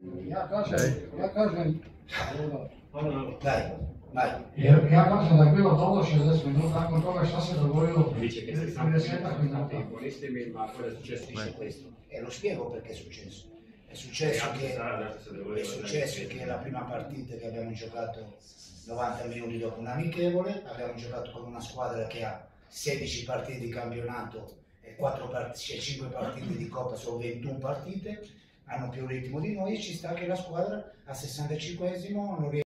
Ja kažem, Dai, vai. jer ja kažem da je bilo dobro 60 minuta, nakon toga šta se dogodilo? Dice che 60 minuti buonissimi, ma poi è successo questo. E lo spiego perché è successo. È successo che la prima partita che abbiamo giocato 90 minuti dopo un amichevole, abbiamo giocato con una squadra che ha 16 partite di campionato e 5 partite di Coppa, sono 21 partite, hanno più ritmo di noi e ci sta che la squadra al 65esimo non riesce